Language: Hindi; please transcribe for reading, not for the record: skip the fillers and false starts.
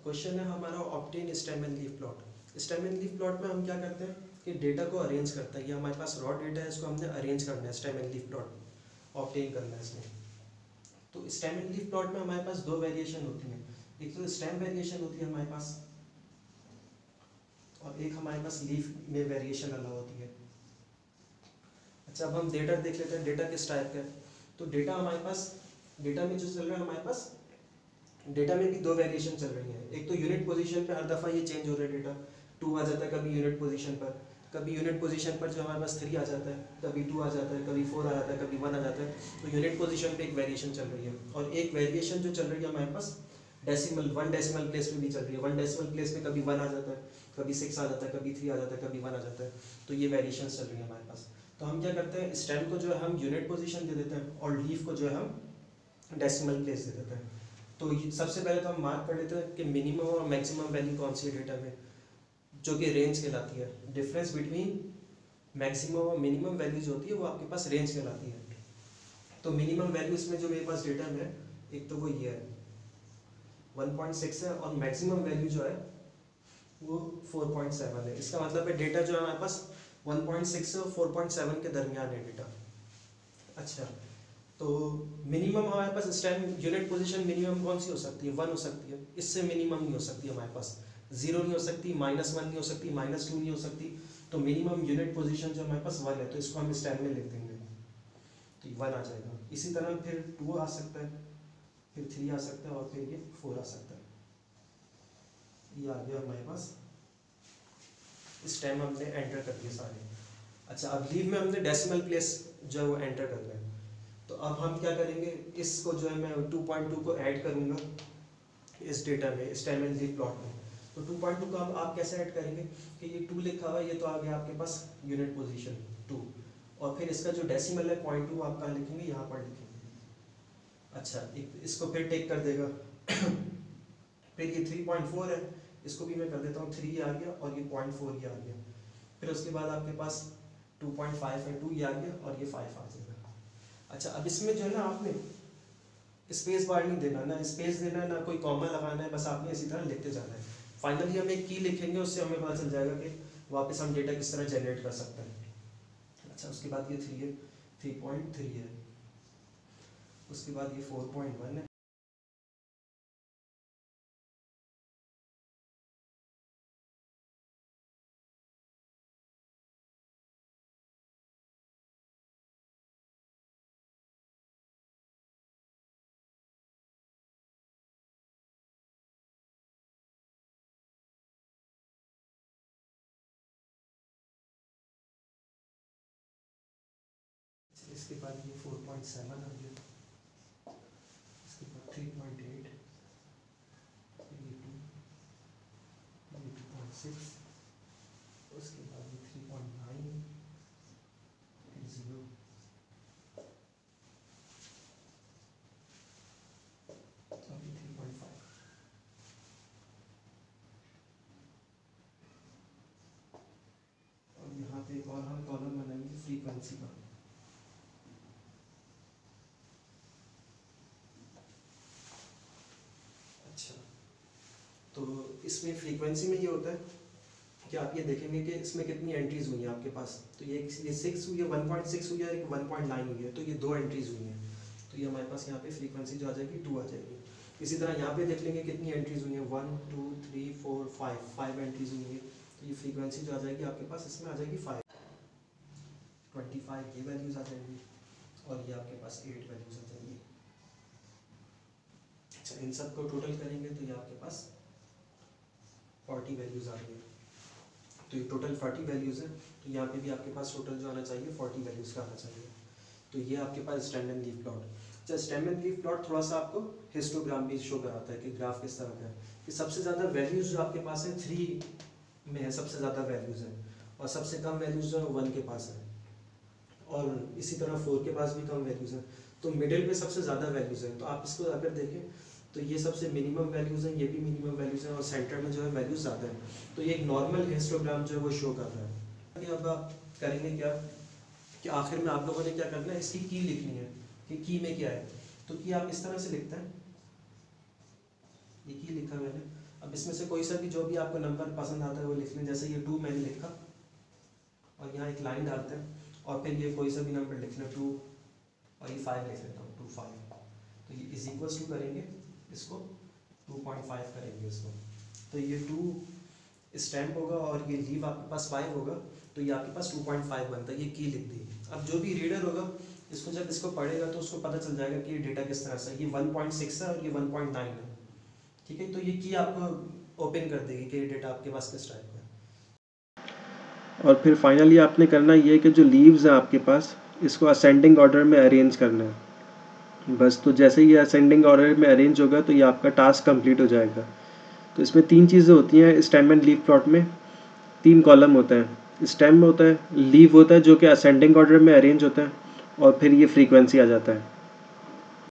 क्वेश्चन है हमारा obtain stem and leaf plot. Stem and leaf plot में हम क्या करते हैं कि डेटा को अरेंज करते हैं। ये हमारे पास रॉ डेटा है, इसको हमने अरेंज करना है, stem and leaf plot obtain करना है इसमें। तो स्टेम एंड लीफ प्लॉट में हमारे पास दो वेरिएशन होती हैं, एक तो स्टेम वेरिएशन होती है हमारे पास और एक हमारे पास लीफ में वेरिएशन अलग होती है। अच्छा, अब हम डेटा देख लेते हैं, डेटा किस टाइप का है। तो डेटा हमारे पास, डेटा में जो चल रहा है हमारे पास, डेटा में भी दो वेरिएशन चल रही हैं। एक तो यूनिट पोजीशन पे हर दफ़ा ये चेंज हो रहा है, डेटा 2 आ जाता है कभी यूनिट पोजीशन पर, कभी यूनिट पोजीशन पर जो हमारे पास 3 आ जाता है, कभी 2 आ जाता है, कभी 4 आ जाता है, कभी 1 आ जाता है। तो यूनिट पोजीशन पे एक वेरिएशन चल रही है और एक वेरिएशन जो चल रही है हमारे पास डेसिमल 1 डेसिमल प्लेस पे भी चल रही है। 1 डेसिमल प्लेस पे कभी 1 आ जाता है, कभी 6 आ जाता है, कभी 3 आ जाता है, कभी 1 आ जाता है। तो ये वेरिएशन चल रही है हमारे पास। तो हम क्या करते हैं, स्टेम को जो है हम यूनिट पोजीशन दे देते हैं और लीफ को जो है हम डेसिमल प्लेस दे देते हैं। तो सबसे पहले तो हम मार्क कर लेते हैं कि मिनिमम और मैक्सिमम वैल्यू कौन सी है डेटा में, जो कि रेंज कहलाती है। डिफरेंस बिटवीन मैक्सिमम और मिनिमम वैल्यू जो होती है वो आपके पास रेंज कहलाती है। तो मिनिमम वैल्यू इसमें जो मेरे पास डेटा में, एक तो वो ये है 1.6 है और मैक्सिमम वैल्यू जो है वो 4.7 है। इसका मतलब है डेटा जो है हमारे पास 1.6 से 4.7 के दरमियान है डेटा। अच्छा, तो मिनिमम हमारे पास स्टेम यूनिट पोजीशन मिनिमम कौन सी हो सकती है, 1 हो सकती है। इससे मिनिमम नहीं हो सकती हमारे पास, 0 नहीं हो सकती, -1 नहीं हो सकती, -2 नहीं हो सकती। तो मिनिमम यूनिट पोजीशन जो हमारे पास 1 है, तो इसको हम स्टेम में लिख देंगे, तो 1 आ जाएगा। इसी तरह फिर 2 आ सकता है, फिर 3 आ सकता है और फिर ये 4 आ सकता है। ये आ गया हमारे पास, स्टेम हमने एंटर कर दिए सारे। अच्छा, अब लीव में हमने डेसिमल प्लेस जो है वो एंटर करना है। तो अब हम क्या करेंगे, इसको जो है मैं 2.2 को ऐड करूंगा इस डेटा में, स्टेम एंड लीफ प्लॉट में। तो 2.2 को आप कैसे ऐड करेंगे कि ये 2 लिखा हुआ है, ये तो आ गया आपके पास यूनिट पोजीशन 2, और फिर इसका जो डेसिमल है 0.2 आप कहाँ लिखेंगे, यहाँ पर लिखेंगे। अच्छा, इसको फिर टेक कर देगा फिर ये 3.4 है, इसको भी मैं कर देता हूँ 3 आ गया और ये 0.4 ये आ गया। फिर उसके बाद आपके पास 2.5 है, 2 ये आ गया और ये 5 आ जाएगा। अच्छा, अब इसमें जो है ना आपने स्पेस बार नहीं देना, ना स्पेस देना है ना कोई कॉमा लगाना है, बस आपने इसी तरह लिखते जाना है। फाइनली हम एक की लिखेंगे, उससे हमें पता चल जाएगा कि वापस हम डेटा किस तरह जनरेट कर सकते हैं। अच्छा, उसके बाद ये 3 है, 3.3 है, उसके बाद ये 4.1 है, इसके बाद ये 4.7 आ गया, इसके बाद 3.8, ये 2, ये 2.6, उसके बाद ये 3.9, फिर 0, और ये 3.5। और यहाँ पे एक और हम कॉलम बनाएंगे फ्रीक्वेंसी का। अच्छा, तो इसमें फ्रीक्वेंसी में ये होता है कि आप ये देखेंगे कि इसमें कितनी एंट्रीज हुई हैं आपके पास। तो ये 6 हुई है, 1.6 हुई है, एक 1.9 हुई है, तो ये 2 एंट्रीज हुई हैं। तो ये हमारे पास यहाँ पे फ्रीक्वेंसी जो आ जाएगी 2 आ जाएगी। इसी तरह यहाँ पे देख लेंगे कितनी एंट्रीज हुई हैं, 1 2 3 4 5 एंट्रीज हुई हैं। तो ये फ्रीक्वेंसी जो आ जाएगी आपके पास, इसमें आ जाएगी 25 ये वैल्यूज आ जाएंगी और ये आपके पास 8 वैल्यूज आ जाएंगी। अच्छा, इन सब को टोटल करेंगे तो ये आपके पास 40 वैल्यूज आ रही है। तो ये टोटल 40 वैल्यूज़ है, तो यहाँ पे भी आपके पास टोटल जो आना चाहिए 40 वैल्यूज़ का आना चाहिए। तो ये आपके पास स्टेम एंड लीफ प्लॉट। अच्छा, स्टेम एंड लीफ प्लॉट थोड़ा सा आपको हिस्टोग्राम भी शो कराता है कि ग्राफ किस तरह का है, कि सबसे ज़्यादा वैल्यूज़ जो आपके पास है 3 में है, सबसे ज़्यादा वैल्यूज़ है, और सबसे कम वैल्यूज़ जो है 1 के पास है, और इसी तरह 4 के पास भी कम वैल्यूज़ है। तो मिडिल पे सबसे ज़्यादा वैल्यूज़ है। तो आप इसको अगर देखें तो ये सबसे मिनिमम वैल्यूज़ हैं, ये भी मिनिमम वैल्यूज़ हैं, और सेंटर में जो है वैल्यूज़ ज़्यादा है। तो ये एक नॉर्मल हिस्टोग्राम जो है वो शो कर रहा है। अब आप करेंगे क्या कि आखिर में आप लोगों ने क्या करना है, इसकी की लिखनी है कि की में क्या है। तो की आप इस तरह से लिखते हैं, ये की लिखा मैंने। अब अब इसमें से कोई सा भी जो भी आपको नंबर पसंद आता है वो लिख लें। जैसे ये 2 मैंने लिखा और यहाँ एक लाइन डालते हैं और फिर ये कोई सा भी नंबर लिख लें 2 और ये 5 लिख लेता हूँ 2 5। तो ये इज इक्वल्स टू करेंगे इसको 2.5 करेंगे इसको, तो ये 2 स्टैम्प होगा और ये लीव आपके पास 5 होगा, तो ये आपके पास 2.5 बनता है। ये की लिख दी। अब जो भी रीडर होगा इसको जब इसको पढ़ेगा तो उसको पता चल जाएगा कि ये डेटा किस तरह से, ये 1.6 है और ये 1.9 है, ठीक है। तो ये की आपको ओपन कर देगी कि ये डेटा आपके पास किस टाइप का है। और फिर फाइनली आपने करना ये कि जो लीव्स हैं आपके पास इसको असेंडिंग ऑर्डर में अरेंज करना है बस। तो जैसे ही असेंडिंग ऑर्डर में अरेंज होगा तो ये आपका टास्क कंप्लीट हो जाएगा। तो इसमें 3 चीज़ें होती हैं स्टेम एंड लीव प्लॉट में। 3 कॉलम होता है, स्टेम होता है, लीव होता है जो कि असेंडिंग ऑर्डर में अरेंज होता है, और फिर ये फ्रीक्वेंसी आ जाता है।